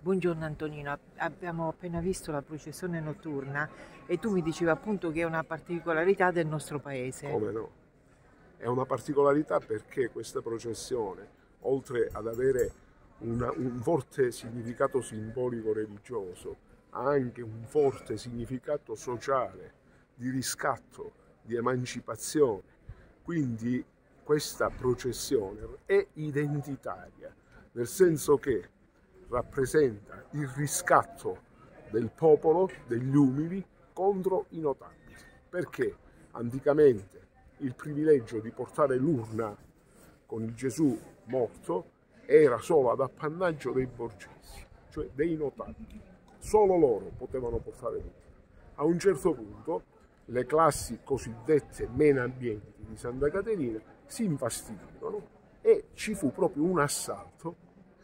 Buongiorno Antonino, abbiamo appena visto la processione notturna e tu mi dicevi appunto che è una particolarità del nostro paese. Come no? È una particolarità perché questa processione, oltre ad avere un forte significato simbolico religioso, ha anche un forte significato sociale, di riscatto, di emancipazione. Quindi questa processione è identitaria, nel senso che rappresenta il riscatto del popolo, degli umili, contro i notabili. Perché anticamente il privilegio di portare l'urna con il Gesù morto era solo ad appannaggio dei borgesi, cioè dei notabili. Solo loro potevano portare l'urna. A un certo punto le classi cosiddette meno abbienti di Santa Caterina si infastidirono e ci fu proprio un assalto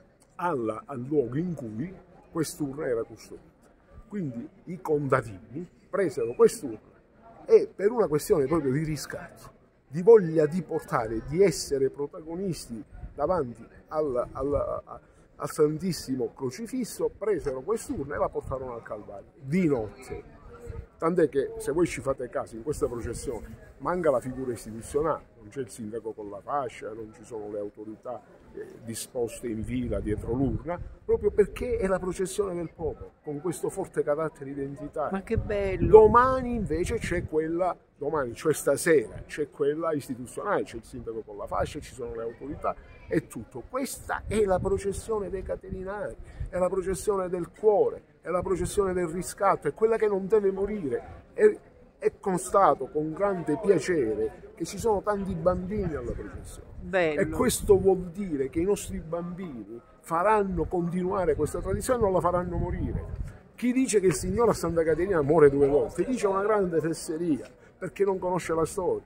al luogo in cui quest'urna era custodita. Quindi i contadini presero quest'urna e per una questione proprio di riscatto, di voglia di portare, di essere protagonisti davanti al Santissimo Crocifisso, presero quest'urna e la portarono al Calvario di notte. Tant'è che, se voi ci fate caso, in questa processione manca la figura istituzionale, non c'è il sindaco con la fascia, non ci sono le autorità disposte in fila dietro l'urna, proprio perché è la processione del popolo, con questo forte carattere identitario. Ma che bello! Domani invece c'è quella, cioè stasera, c'è quella istituzionale, c'è il sindaco con la fascia, ci sono le autorità e tutto. Questa è la processione dei caterinari, è la processione del cuore, è la processione del riscatto, è quella che non deve morire. È constato con grande piacere che ci sono tanti bambini alla processione. Bello. E questo vuol dire che i nostri bambini faranno continuare questa tradizione e non la faranno morire. Chi dice che il Signore a Santa Caterina muore 2 volte dice una grande fesseria, perché non conosce la storia.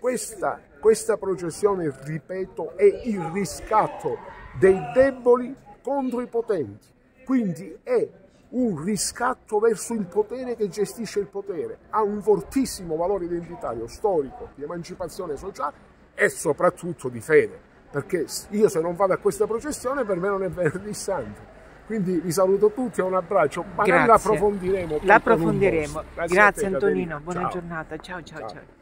Questa processione, ripeto, è il riscatto dei deboli contro i potenti. Quindi è un riscatto verso il potere che gestisce il potere. Ha un fortissimo valore identitario, storico, di emancipazione sociale e soprattutto di fede. Perché io, se non vado a questa processione, per me non è Venerdì Santo. Quindi vi saluto tutti e un abbraccio. Magari l'approfondiremo. L'approfondiremo. Grazie a te, Antonino, Caterina. buona Ciao. giornata. Ciao ciao ciao.